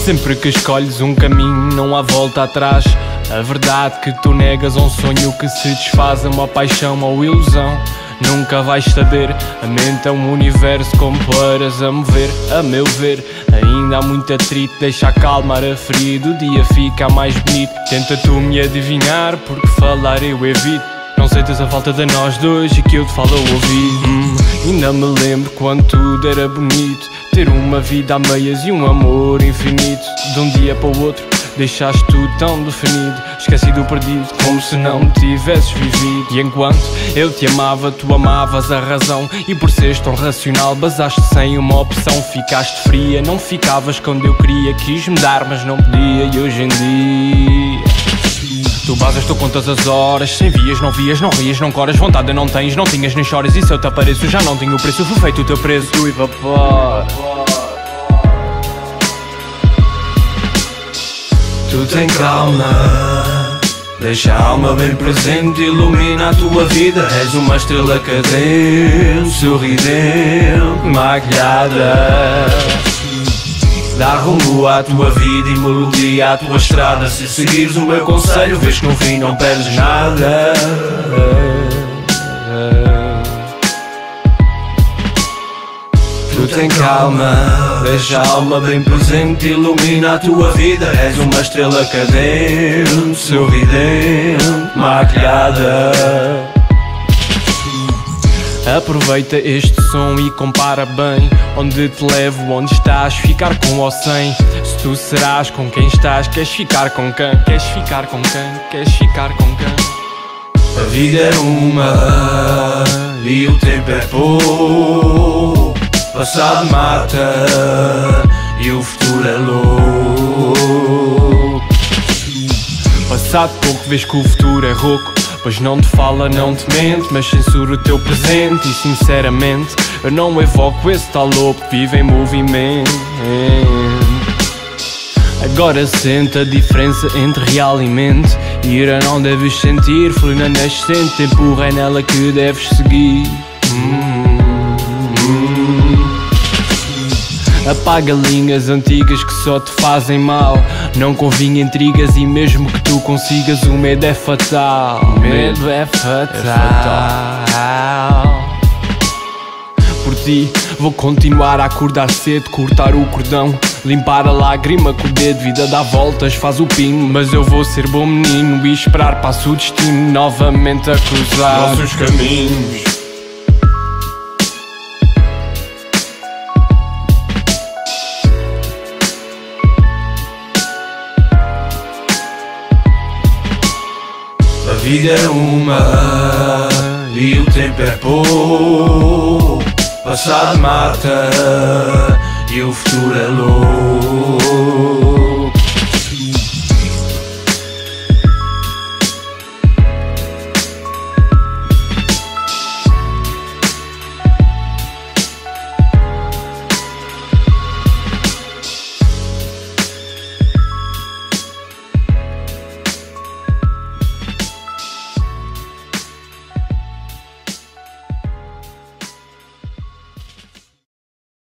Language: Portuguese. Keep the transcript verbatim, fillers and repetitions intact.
Sempre que escolhes um caminho não há volta atrás. A verdade que tu negas um sonho que se desfaz, é uma paixão ou ilusão. Nunca vais saber, a mente é um universo como paras a mover. A meu ver, ainda há muito atrito, deixa acalmar a ferida, o dia fica mais bonito. Tenta tu me adivinhar, porque falar eu evito. Não sentes a falta de nós dois e que eu te falo ao ouvido. hum, Ainda me lembro quando tudo era bonito, ter uma vida a meias e um amor infinito. De um dia para o outro deixaste tudo tão definido, esquecido, perdido, como se não tivesses vivido. E enquanto eu te amava, tu amavas a razão, e por seres tão racional basaste sem uma opção. Ficaste fria, não ficavas quando eu queria. Quis mudar mas não podia, e hoje em dia tu basas, tu contas as horas. Sem vias, não vias, não rias, não coras. Vontade não tens, não tinhas nem choras. E se eu te apareço já não tenho o preço, foi feito o teu preço. Tu evapora. Tu tem calma, deixa a alma bem presente, ilumina a tua vida. És uma estrela cadente, sorridente, maquilhada. Dá rumo à tua vida e melodia à tua estrada. Se seguires o meu conselho, vês que no fim não perdes nada. Tu tem calma, deixa a alma bem presente, ilumina a tua vida. És uma estrela cadente, sorridente, maquilhada. Aproveita este som e compara bem onde te levo, onde estás, ficar com ou sem. Se tu serás com quem estás, queres ficar com quem? Queres ficar com quem? Queres ficar com quem? A vida é uma e o tempo é pouco. Passado mata e o futuro é louco. Passado pouco vês que o futuro é rouco, pois não te fala, não te mente, mas censura o teu presente. E sinceramente eu não evoco esse tal lobo que vive em movimento. Agora sente a diferença entre real e mente. Ira não deves sentir, flui na nascente, empurra é nela que deves seguir. hum. Apaga linhas antigas que só te fazem mal. Não convinha intrigas e mesmo que tu consigas, o medo é fatal. O medo é fatal. É fatal. Por ti vou continuar a acordar cedo, cortar o cordão, limpar a lágrima com o dedo. Vida dá voltas, faz o pino, mas eu vou ser bom menino e esperar passo o destino novamente a cruzar nossos caminhos. A vida é uma e o tempo é pouco. Passado mata e o futuro é louco.